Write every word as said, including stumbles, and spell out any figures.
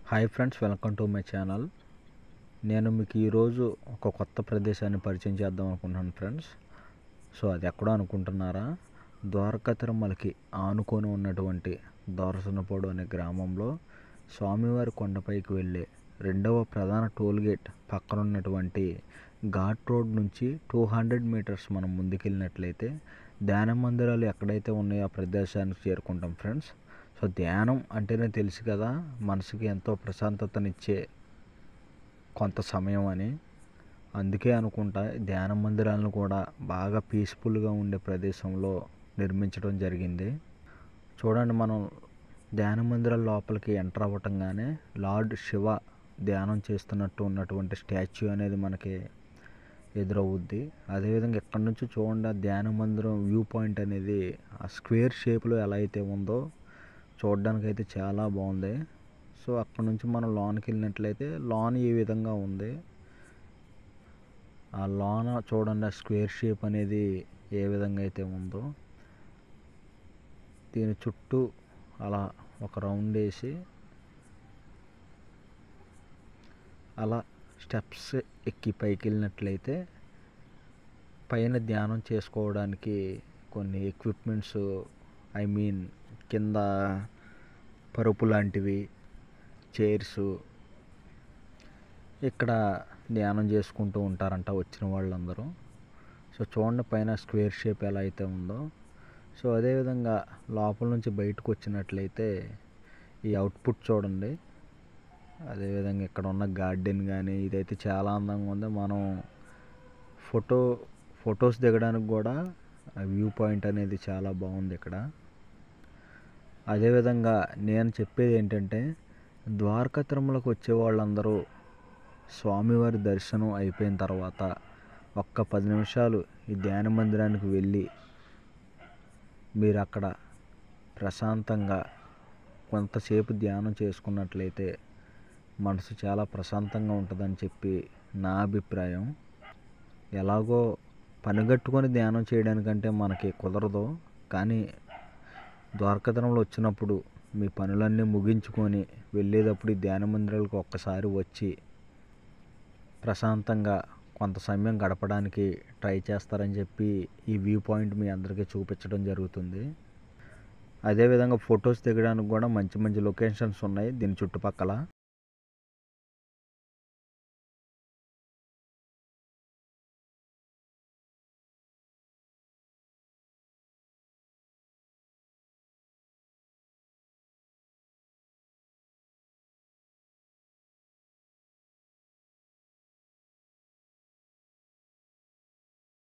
Hi friends, welcome to my channel. నేను మీకు ఈరోజు ఒక కొత్త ప్రదేశాన్ని పరిచయం చేద్దాం అనుకుంటున్నాను ఫ్రెండ్స్. సో అది ఎక్కడో అనుకుంటున్నారా? ద్వారకా తిరుమలకి ఆనుకొని ఉన్నటువంటి దోరసనపోడు అనే గ్రామంలో స్వామివారి కొండపైకి వెళ్ళే రెండవ ప్రధాన టోల్ గేట్ పక్కన ఉన్నటువంటి ఘాట్ రోడ్ నుంచి టూ హండ్రెడ్ మీటర్స్ మనం ముందుకెళ్ళినట్లయితే ధ్యాన మందిరాలు ఎక్కడైతే ఉన్నాయో ఆ ప్రదేశానికి చేరుకుంటాం ఫ్రెండ్స్. సో ధ్యానం అంటేనే తెలుసు కదా, మనసుకి ఎంతో ప్రశాంతతనిచ్చే కొంత సమయం అని. అందుకే అనుకుంటా ధ్యాన మందిరాలను కూడా బాగా పీస్ఫుల్గా ఉండే ప్రదేశంలో నిర్మించడం జరిగింది. చూడండి, మనం ధ్యాన మందిరాల లోపలికి ఎంటర్ అవ్వటంగానే లార్డ్ శివ ధ్యానం చేస్తున్నట్టు ఉన్నటువంటి స్టాచ్యూ అనేది మనకి ఎదురవుద్ది. అదేవిధంగా ఎక్కడి నుంచి చూడండి, ఆ ధ్యాన మందిరం వ్యూ పాయింట్ అనేది ఆ స్క్వేర్ షేప్లో ఎలా అయితే ఉందో చూడడానికి అయితే చాలా బాగుంది. సో అక్కడ నుంచి మనం లోన్కి వెళ్ళినట్లయితే లాన్ ఈ విధంగా ఉంది. ఆ లాన్ చూడండి, ఆ స్క్వేర్ షేప్ అనేది ఏ విధంగా అయితే ఉందో దీని చుట్టూ అలా ఒక రౌండ్ వేసి అలా స్టెప్స్ ఎక్కి పైకి వెళ్ళినట్లయితే పైన ధ్యానం చేసుకోవడానికి కొన్ని ఎక్విప్మెంట్స్, ఐ మీన్ కింద పరుపు లాంటివి, చైర్స్ ఇక్కడ ధ్యానం చేసుకుంటూ ఉంటారంట వచ్చిన వాళ్ళందరూ. సో చూడండి పైన స్క్వేర్ షేప్ ఎలా అయితే ఉందో. సో అదేవిధంగా లోపల నుంచి బయటకు వచ్చినట్లయితే ఈ అవుట్పుట్ చూడండి. అదేవిధంగా ఇక్కడ ఉన్న గార్డెన్ కానీ ఇదైతే చాలా అందంగా ఉంది. మనం ఫోటో ఫొటోస్ దిగడానికి కూడా వ్యూ పాయింట్ అనేది చాలా బాగుంది ఇక్కడ. అదేవిధంగా నేను చెప్పేది ఏంటంటే, ద్వారకా తిరుమలకు వచ్చే వాళ్ళందరూ స్వామివారి దర్శనం అయిపోయిన తర్వాత ఒక్క పది నిమిషాలు ఈ ధ్యాన మందిరానికి వెళ్ళి మీరు అక్కడ ప్రశాంతంగా కొంతసేపు ధ్యానం చేసుకున్నట్లయితే మనసు చాలా ప్రశాంతంగా ఉంటుందని చెప్పి నా అభిప్రాయం. ఎలాగో పనిగట్టుకొని ధ్యానం చేయడానికంటే మనకి కుదరదు, కానీ ద్వారకా తిరుమల వచ్చినప్పుడు మీ పనులన్నీ ముగించుకొని వెళ్ళేటప్పుడు ఈ ధ్యాన మందిరాలకు ఒక్కసారి వచ్చి ప్రశాంతంగా కొంత సమయం గడపడానికి ట్రై చేస్తారని చెప్పి ఈ వ్యూ పాయింట్ మీ అందరికీ చూపించడం జరుగుతుంది. అదేవిధంగా ఫొటోస్ దిగడానికి కూడా మంచి మంచి లొకేషన్స్ ఉన్నాయి దీని చుట్టుపక్కల.